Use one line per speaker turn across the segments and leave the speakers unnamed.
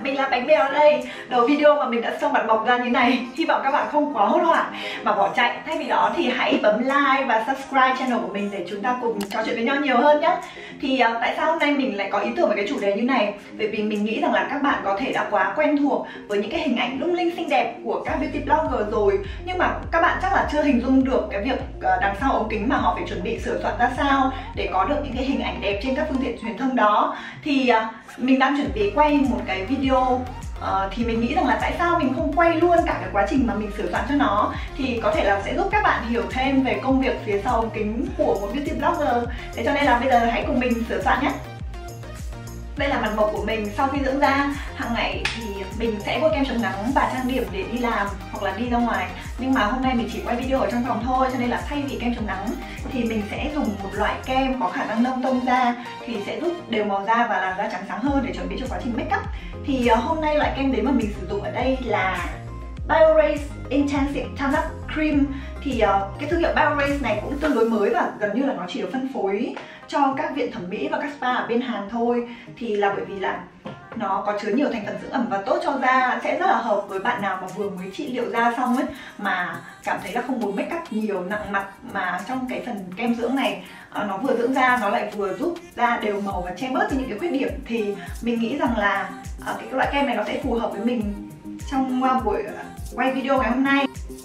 mình là Bánh Bèo đây. Đầu video mà mình đã xông mặt bọc ra như này, hy vọng các bạn không quá hốt hoảng mà bỏ chạy. Thay vì đó thì hãy bấm like và subscribe channel của mình để chúng ta cùng trò chuyện với nhau nhiều hơn nhé. Thì tại sao hôm nay mình lại có ý tưởng về cái chủ đề như này? Bởi vì mình nghĩ rằng là các bạn có thể đã quá quen thuộc với những cái hình ảnh lung linh xinh đẹp của các beauty blogger rồi, nhưng mà các bạn chắc là chưa hình dung được cái việc đằng sau ống kính mà họ phải chuẩn bị sửa soạn ra sao để có được những cái hình ảnh đẹp trên các phương tiện truyền thông đó. Thì mình đang chuẩn bị quay một cái video thì mình nghĩ rằng là tại sao mình không quay luôn cả cái quá trình mà mình sửa soạn cho nó, thì có thể là sẽ giúp các bạn hiểu thêm về công việc phía sau ống kính của một beauty blogger. Thế cho nên là bây giờ hãy cùng mình sửa soạn nhé. Đây là mặt mộc của mình sau khi dưỡng da. Hàng ngày thì mình sẽ bôi kem chống nắng và trang điểm để đi làm hoặc là đi ra ngoài. Nhưng mà hôm nay mình chỉ quay video ở trong phòng thôi, cho nên là thay vì kem chống nắng thì mình sẽ dùng một loại kem có khả năng nâng tông da, thì sẽ giúp đều màu da và làm da trắng sáng hơn để chuẩn bị cho quá trình make up. Thì hôm nay loại kem đấy mà mình sử dụng ở đây là BioRace Intensive Tone Up Cream. Thì cái thương hiệu BioRace này cũng tương đối mới và gần như là nó chỉ được phân phối cho các viện thẩm mỹ và các spa ở bên Hàn thôi. Thì là bởi vì là nó có chứa nhiều thành phần dưỡng ẩm và tốt cho da, sẽ rất là hợp với bạn nào mà vừa mới trị liệu da xong ấy, mà cảm thấy là không muốn make up nhiều nặng mặt, mà trong cái phần kem dưỡng này nó vừa dưỡng da, nó lại vừa giúp da đều màu và che bớt đi những cái khuyết điểm. Thì mình nghĩ rằng là cái loại kem này nó sẽ phù hợp với mình trong buổi quay video ngày hôm nay.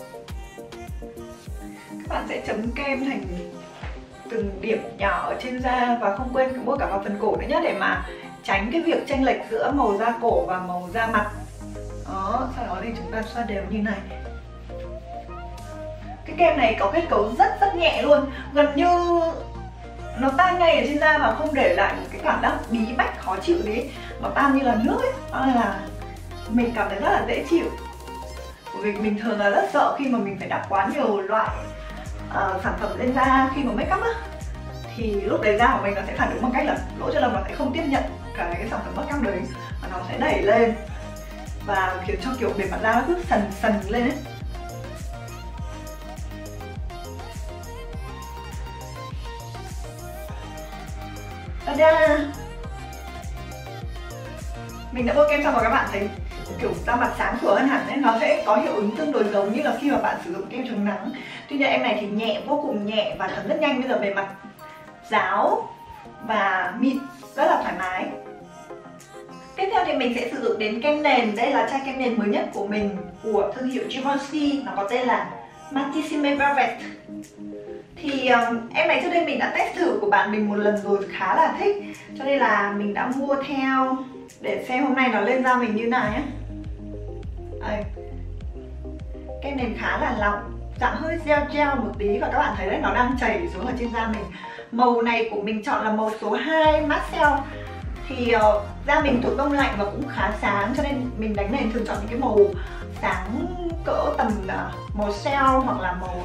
Các bạn sẽ chấm kem thành từng điểm nhỏ ở trên da và không quên bôi cả vào phần cổ nữa nhé, để mà tránh cái việc chênh lệch giữa màu da cổ và màu da mặt. Đó, sau đó thì chúng ta xoa đều như này. Cái kem này có kết cấu rất nhẹ luôn, gần như nó tan ngay ở trên da và không để lại một cái cảm giác bí bách khó chịu đấy, nó tan như là nước ấy. Đó là mình cảm thấy rất là dễ chịu. Bởi vì mình thường là rất sợ khi mà mình phải đặt quá nhiều loại sản phẩm lên da khi mà make up á, thì lúc đấy da của mình nó sẽ phản ứng bằng cách là lỗ chân lông nó sẽ không tiếp nhận cái sản phẩm make up đấy, và nó sẽ đẩy lên và khiến cho kiểu bề mặt da nó cứ sần lên ấy. Ta-da! Mình đã bôi kem xong rồi, các bạn thấy kiểu da mặt sáng sủa hơn hẳn ấy. Nó sẽ có hiệu ứng tương đối giống như là khi mà bạn sử dụng kem chống nắng. Tuy nhiên em này thì nhẹ, vô cùng nhẹ và thấm rất nhanh. Bây giờ bề mặt ráo và mịn, rất là thoải mái. Tiếp theo thì mình sẽ sử dụng đến kem nền. Đây là chai kem nền mới nhất của mình, của thương hiệu Givenchy. Nó có tên là Matissime Velvet. Thì em này trước đây mình đã test thử của bạn mình một lần rồi, khá là thích, cho nên là mình đã mua theo để xem hôm nay nó lên da mình như nào nhé. Đây. Kem nền khá là lỏng, dạng hơi gel một tí, và các bạn thấy đấy, nó đang chảy xuống ở trên da mình. Màu này của mình chọn là màu số 2 Marcel. Thì da mình thuộc đông lạnh và cũng khá sáng, cho nên mình đánh nền thường chọn những cái màu sáng cỡ tầm màu cell hoặc là màu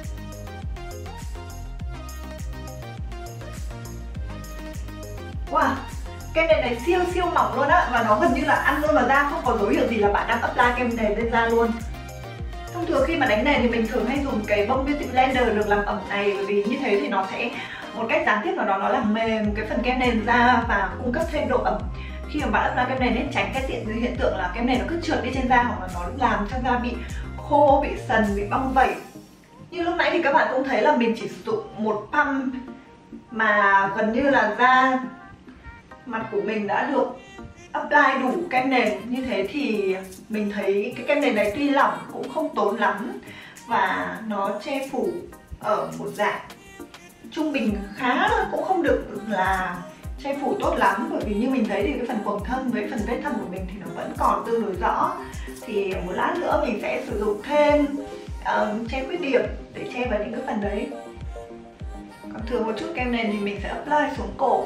wow, kem nền này siêu mỏng luôn á, và nó gần như là ăn luôn vào da, không có dấu hiệu gì là bạn đang apply kem nền lên da luôn. Thông thường khi mà đánh nền thì mình thường hay dùng cái bông beauty blender được làm ẩm này, bởi vì như thế thì nó sẽ một cách gián tiếp nào đó nó làm mềm cái phần kem nền ra và cung cấp thêm độ ẩm. Khi mà bạn apply kem nền ấy, tránh cái hiện tượng là kem nền nó cứ trượt đi trên da, hoặc là nó làm cho da bị khô, bị sần, bị bong vẩy. Như lúc nãy thì các bạn cũng thấy là mình chỉ sử dụng một pump mà gần như là da mặt của mình đã được apply đủ kem nền. Như thế thì mình thấy cái kem nền này tuy lỏng cũng không tốn lắm, và nó che phủ ở một dạng trung bình khá, cũng không được là che phủ tốt lắm. Bởi vì như mình thấy thì cái phần quầng thâm với phần vết thâm của mình thì nó vẫn còn tương đối rõ. Thì một lát nữa mình sẽ sử dụng thêm che khuyết điểm để che vào những cái phần đấy. Còn thừa một chút kem nền thì mình sẽ apply xuống cổ.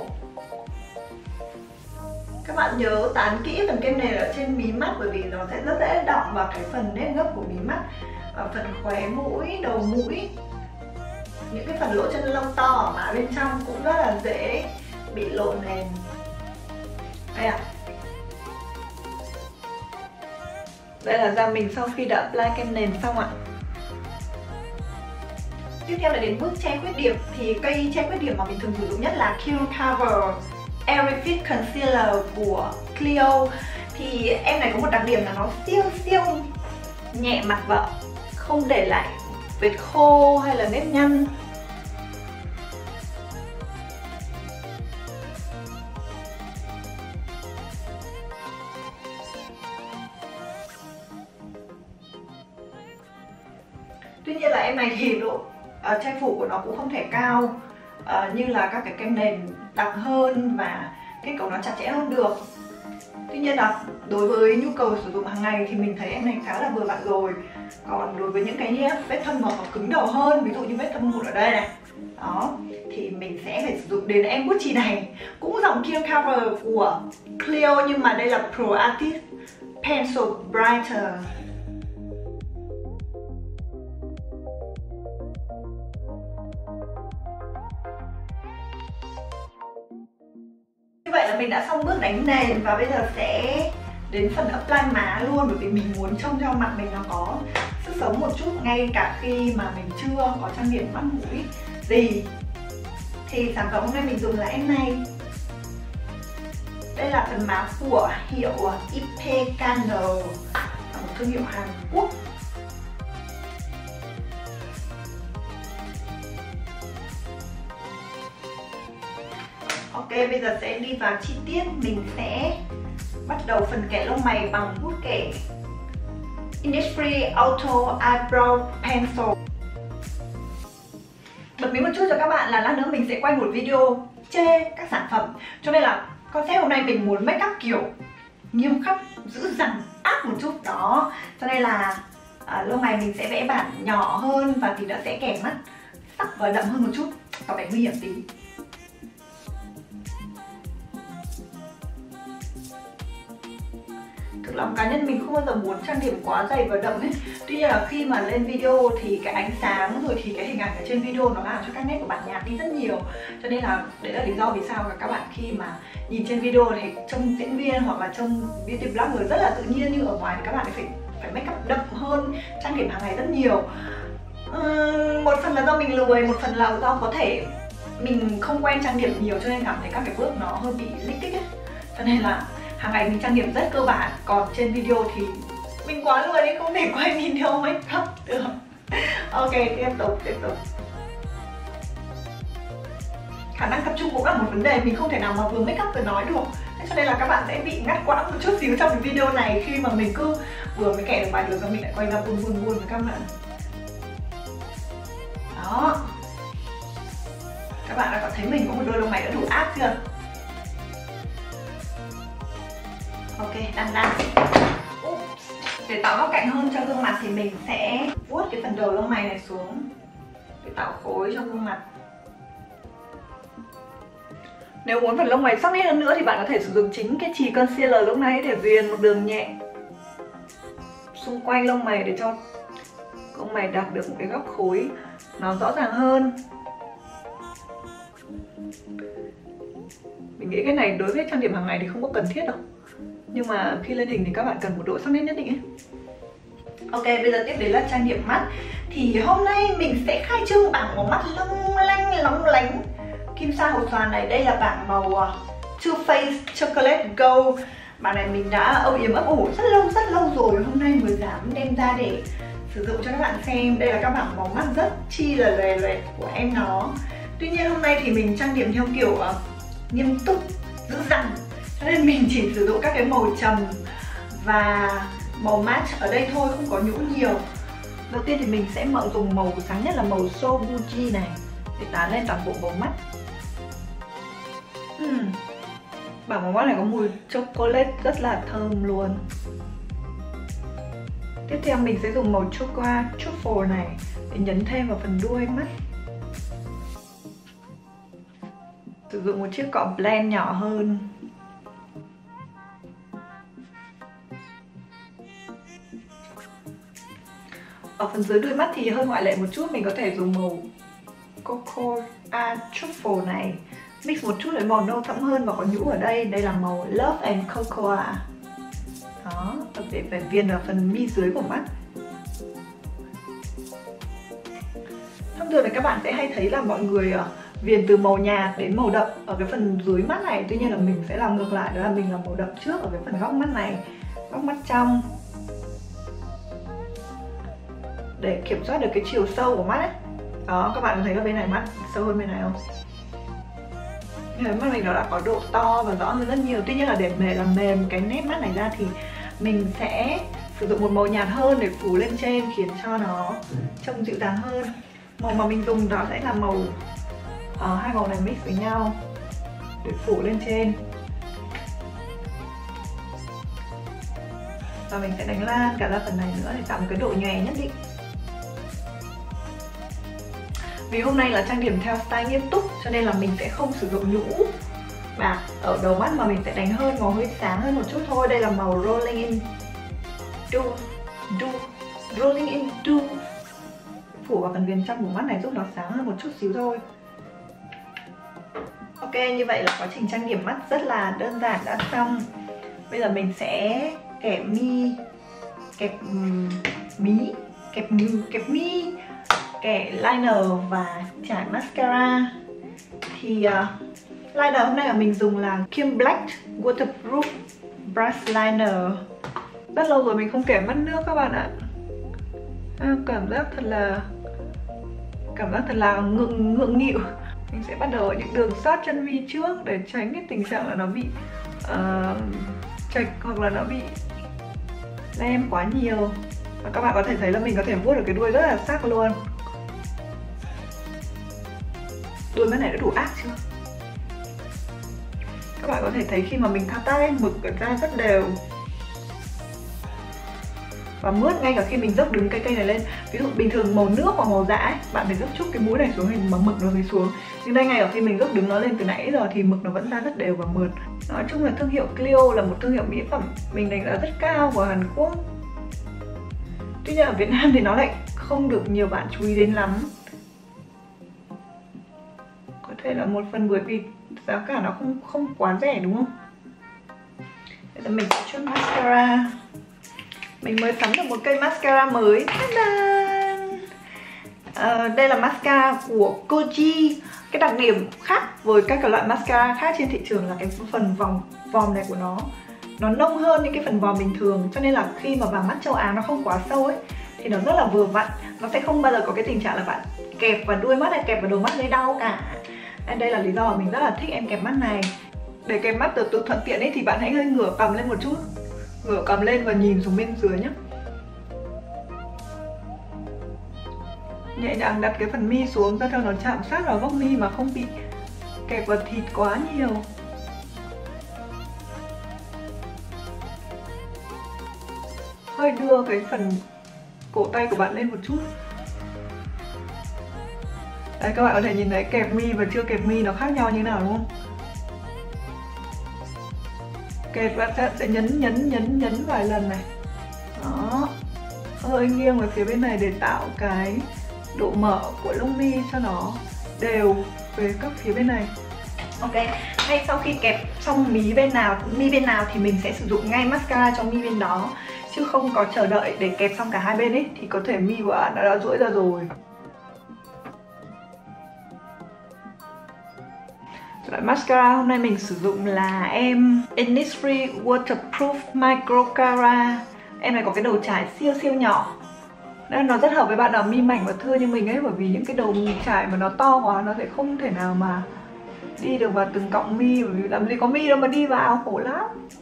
Các bạn nhớ tán kỹ phần kem nền ở trên mí mắt, bởi vì nó sẽ rất dễ đọng vào cái phần nếp gấp của mí mắt, và phần khóe mũi, đầu mũi, những cái phần lỗ chân lông to ở má bên trong cũng rất là dễ bị lộ nền. Đây ạ. Đây là da mình sau khi đã apply kem nền xong ạ. Tiếp theo là đến bước che khuyết điểm. Thì cây che khuyết điểm mà mình thường sử dụng nhất là Cure Cover Airy Fit Concealer của Clio. Thì em này có một đặc điểm là nó siêu nhẹ mặt vợ, không để lại vết khô hay là nếp nhăn. Tuy nhiên là em này thì độ che phủ của nó cũng không thể cao như là các cái kem nền đặc hơn và kết cấu nó chặt chẽ hơn được. Tuy nhiên là đối với nhu cầu sử dụng hàng ngày thì mình thấy em này khá là vừa vặn rồi. Còn đối với những cái vết thâm mà cứng đầu hơn, ví dụ như vết thâm mụn ở đây này, đó, thì mình sẽ phải sử dụng đến em bút chì này, cũng dòng Clear Cover của Clio nhưng mà đây là Pro Artist Pencil Brighter. Như vậy là mình đã xong bước đánh nền và bây giờ sẽ đến phần apply má luôn, bởi vì mình muốn trông cho mặt mình nó có sức sống một chút ngay cả khi mà mình chưa có trang điểm mắt mũi gì. Thì sản phẩm hôm nay mình dùng là em này. Đây là phần má của hiệu IP Candle, là một thương hiệu Hàn Quốc. Ok, bây giờ sẽ đi vào chi tiết. Mình sẽ bắt đầu phần kẻ lông mày bằng bút kẻ Innisfree Auto Eyebrow Pencil. Bật mí một chút cho các bạn là lát nữa mình sẽ quay một video chê các sản phẩm, cho nên là concept hôm nay mình muốn make up kiểu nghiêm khắc, dữ dằn, ác một chút đó. Cho nên là lông mày mình sẽ vẽ bản nhỏ hơn và thì nó sẽ kẻ mắt sắc và đậm hơn một chút, có vẻ nguy hiểm tí. Thực lòng cá nhân mình không bao giờ muốn trang điểm quá dày và đậm ấy. Tuy nhiên là khi mà lên video thì cái ánh sáng rồi thì cái hình ảnh ở trên video nó làm cho các nét của bạn nhạt đi rất nhiều. Cho nên là đấy là lý do vì sao các bạn khi mà nhìn trên video thì trông diễn viên hoặc là trông beauty blogger rất là tự nhiên, nhưng ở ngoài thì các bạn phải make up đậm hơn, trang điểm hàng ngày rất nhiều. Một phần là do mình lười, một phần là do có thể mình không quen trang điểm nhiều cho nên cảm thấy các cái bước nó hơi bị lích kích ấy. Cho nên là hàng ngày mình trang điểm rất cơ bản, còn trên video thì mình quá lười nên không thể quay video make up được. Ok, tiếp tục. Khả năng tập trung cũng là một vấn đề, mình không thể nào mà vừa make up vừa nói được. Thế cho nên là các bạn sẽ bị ngắt quãng một chút xíu trong cái video này khi mà mình cứ vừa mới kẻ được vài đường và mình lại quay ra buồn với các bạn. Đó. Các bạn đã có thấy mình có một đôi lông mày đã đủ ác chưa? Ok, đan. Để tạo góc cạnh hơn cho gương mặt thì mình sẽ vuốt cái phần đầu lông mày này xuống để tạo khối cho gương mặt. Nếu muốn phần lông mày sắc nét hơn nữa thì bạn có thể sử dụng chính cái chì concealer lúc nãy để viền một đường nhẹ xung quanh lông mày để cho lông mày đạt được một cái góc khối nó rõ ràng hơn. Mình nghĩ cái này đối với trang điểm hàng ngày thì không có cần thiết đâu, nhưng mà khi lên hình thì các bạn cần một độ sắc nét nhất định ấy. Ok, bây giờ tiếp đến là trang điểm mắt. Thì hôm nay mình sẽ khai trương bảng màu mắt lóng lánh kim sa hột xoàn này. Đây là bảng màu Too Faced Chocolate Gold. Bảng này mình đã âu yếm ấp ủ rất lâu rồi, hôm nay mới dám đem ra để sử dụng cho các bạn xem. Đây là các bảng màu mắt rất chi là loè của em nó. Tuy nhiên hôm nay thì mình trang điểm theo kiểu nghiêm túc, dữ dằn, cho nên mình chỉ sử dụng các cái màu trầm và màu match ở đây thôi, không có nhũ nhiều. Đầu tiên thì mình sẽ dùng màu sáng nhất là màu So Bougie này để tán lên toàn bộ màu mắt. Bảng màu mắt này có mùi chocolate rất là thơm luôn. Tiếp theo mình sẽ dùng màu Chocoa Truffle này để nhấn thêm vào phần đuôi mắt. Sử dụng một chiếc cọ blend nhỏ hơn. Ở phần dưới đuôi mắt thì hơi ngoại lệ một chút, mình có thể dùng màu Cocoa Truffle này mix một chút với màu nâu thẫm hơn và có nhũ ở đây. Đây là màu Love and Cocoa. Đó, để viền vào phần mi dưới của mắt. Thông thường thì các bạn sẽ hay thấy là mọi người viền từ màu nhạt đến màu đậm ở cái phần dưới mắt này. Tuy nhiên là mình sẽ làm ngược lại, đó là mình làm màu đậm trước ở cái phần góc mắt này, góc mắt trong, để kiểm soát được cái chiều sâu của mắt ấy. Đó, các bạn có thấy ở bên này mắt sâu hơn bên này không? Mắt mình nó đã có độ to và rõ hơn rất nhiều. Tuy nhiên là để làm mềm cái nét mắt này ra thì mình sẽ sử dụng một màu nhạt hơn để phủ lên trên, khiến cho nó trông dịu dàng hơn. Màu mà mình dùng đó sẽ là màu hai màu này mix với nhau để phủ lên trên. Và mình sẽ đánh lan cả ra phần này nữa để tạo một cái độ nhòe nhất định. Vì hôm nay là trang điểm theo style nghiêm túc cho nên là mình sẽ không sử dụng nhũ bạc ở đầu mắt, mà mình sẽ đánh hơn màu hơi sáng hơn một chút thôi. Đây là màu Rolling in Rolling in Dew, phủ vào phần viền trong của mắt này giúp nó sáng hơn một chút xíu thôi. Ok, như vậy là quá trình trang điểm mắt rất là đơn giản đã xong. Bây giờ mình sẽ kẹp mi, kẹp mí, kẹp mi, kẻ liner và trải mascara. Thì liner hôm nay là mình dùng là Kim Black Waterproof Brush Liner. Rất lâu rồi mình không kẻ mắt nước các bạn ạ. Cảm giác thật là ngượng nghịu. Mình sẽ bắt đầu ở những đường sát chân mi trước để tránh cái tình trạng là nó bị chệch hoặc là nó bị lem quá nhiều. Và các bạn có thể thấy là mình có thể vuốt được cái đuôi rất là sắc luôn. Đuôi mắt này đã đủ ác chưa? Các bạn có thể thấy khi mà mình thao tác mực ra rất đều và mướt ngay cả khi mình dốc đứng cái cây này lên. Ví dụ bình thường màu nước hoặc màu dã ấy, bạn phải dốc chút cái mũi này xuống mà mực nó xuống. Nhưng đây ngay ở khi mình dốc đứng nó lên từ nãy giờ thì mực nó vẫn ra rất đều và mượt. Nói chung là thương hiệu Clio là một thương hiệu mỹ phẩm mình đánh giá rất cao của Hàn Quốc. Tuy nhiên ở Việt Nam thì nó lại không được nhiều bạn chú ý đến lắm. Có thể là một phần bởi vì giá cả nó không quá rẻ đúng không? Bây giờ mình sẽ chốt mascara. Mình mới sắm được một cây mascara mới. Đây là mascara của Koji. Cái đặc điểm khác với các loại mascara khác trên thị trường là cái phần vòm này của nó nông hơn những cái phần vòm bình thường. Cho nên là khi mà vào mắt châu Á nó không quá sâu ấy thì nó rất là vừa vặn. Nó sẽ không bao giờ có cái tình trạng là bạn kẹp vào đuôi mắt hay kẹp vào đầu mắt gây đau cả. Đây là lý do mà mình rất là thích em kẹp mắt này. Để kẹp mắt được thuận tiện ấy thì bạn hãy hơi ngửa cầm lên một chút. Ngửa cầm lên và nhìn xuống bên dưới nhé. Nhẹ nhàng đặt cái phần mi xuống ra cho nó chạm sát vào góc mi mà không bị kẹp vào thịt quá nhiều. Hơi đưa cái phần cổ tay của bạn lên một chút. Đấy, các bạn có thể nhìn thấy kẹp mi và chưa kẹp mi nó khác nhau như nào đúng không? Kẹp bạn sẽ nhấn vài lần này. Đó. Hơi nghiêng về phía bên này để tạo cái độ mở của lông mi cho nó đều về các phía bên này. Ok, ngay sau khi kẹp xong mi bên nào thì mình sẽ sử dụng ngay mascara cho mi bên đó, chứ không có chờ đợi để kẹp xong cả hai bên ấy thì có thể mi của bạn đã duỗi ra rồi. Loại mascara hôm nay mình sử dụng là em Innisfree Waterproof Microcara. Em này có cái đầu chải siêu nhỏ. Nên nó rất hợp với bạn nào mi mảnh và thưa như mình ấy, bởi vì những cái đầu chải mà nó to quá nó sẽ không thể nào mà đi được vào từng cọng mi, bởi vì làm gì có mi đâu mà đi vào, khổ lắm.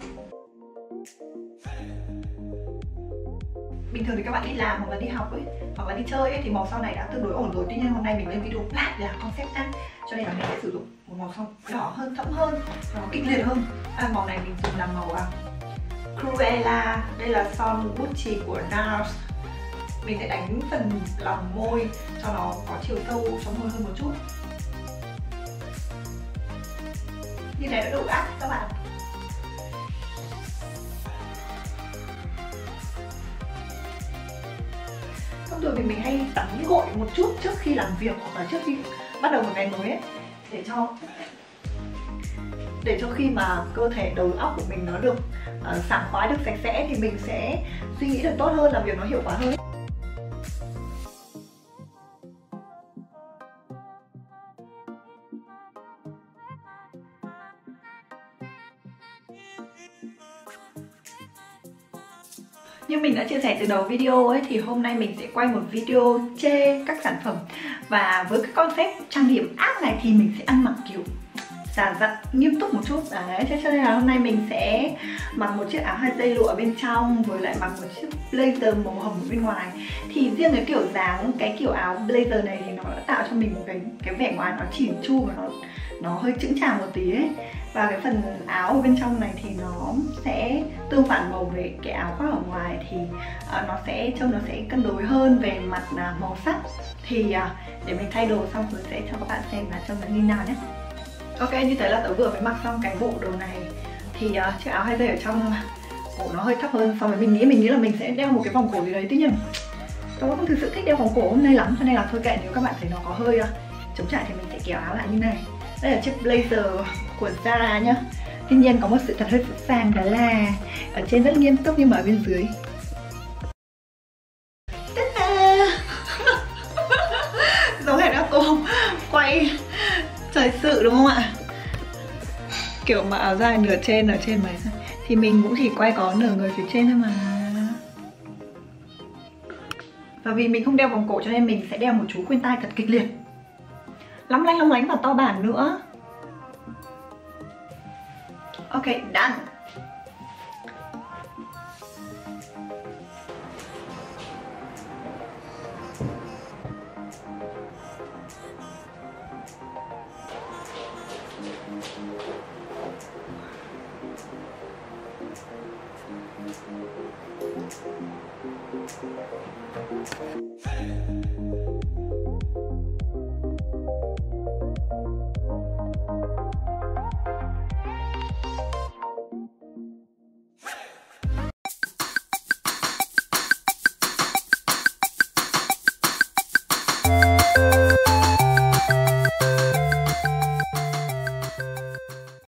Bình thường thì các bạn đi làm hoặc là đi học ấy, hoặc là đi chơi ấy, thì màu sau này đã tương đối ổn rồi. Tuy nhiên hôm nay mình lên video lại là concept ăn, cho nên là mình sẽ sử dụng một màu son đỏ hơn, thẫm hơn, nó kịch liệt hơn. Màu này mình dùng là màu Cruella. Đây là son bút chì của NARS. Mình sẽ đánh phần lòng môi cho nó có chiều sâu trong môi hơn một chút. Như này đã đủ ác các bạn. Thông thường thì mình hay tắm gội một chút trước khi làm việc hoặc là trước khi bắt đầu một ngày mới ấy, để cho khi mà cơ thể đầu óc của mình nó được sảng khoái, được sạch sẽ thì mình sẽ suy nghĩ được tốt hơn, làm việc nó hiệu quả hơn. Như mình đã chia sẻ từ đầu video ấy, thì hôm nay mình sẽ quay một video chê các sản phẩm. Và với cái concept trang điểm ác này thì mình sẽ ăn mặc kiểu giản dặn, nghiêm túc một chút. Đấy, cho nên là hôm nay mình sẽ mặc một chiếc áo 2 dây lụa ở bên trong, rồi lại mặc một chiếc blazer màu hồng ở bên ngoài. Thì riêng cái kiểu dáng, cái kiểu áo blazer này thì nó đã tạo cho mình một cái vẻ ngoài nó chỉn chu và nó hơi chững chạc một tí ấy. Và cái phần áo ở bên trong này thì nó sẽ tương phản màu với cái áo khoác ở ngoài, thì nó sẽ trông nó sẽ cân đối hơn về mặt màu sắc. Thì để mình thay đồ xong rồi sẽ cho các bạn xem là trông nó như nào nhé. Ok, như thế là tớ vừa mới mặc xong cái bộ đồ này. Thì chiếc áo 2 dây ở trong cổ nó hơi thấp hơn so với mình nghĩ là mình sẽ đeo một cái vòng cổ gì đấy. Tuy nhiên tớ không thực sự thích đeo vòng cổ hôm nay lắm, cho nên là thôi kệ, nếu các bạn thấy nó có hơi chống trải thì mình sẽ kéo áo lại như này. Đây là chiếc blazer của Zara nhá. Tuy nhiên có một sự thật hơi phũ phàng, đó là ở trên rất nghiêm túc nhưng mà ở bên dưới giống hệt các cô quay thời sự đúng không ạ? Kiểu mà áo dài nửa trên ở trên này thì mình cũng chỉ quay có nửa người phía trên thôi mà. Và vì mình không đeo vòng cổ cho nên mình sẽ đeo một chú khuyên tai thật kịch liệt, lóng lánh và to bản nữa. Ok, done. Hey.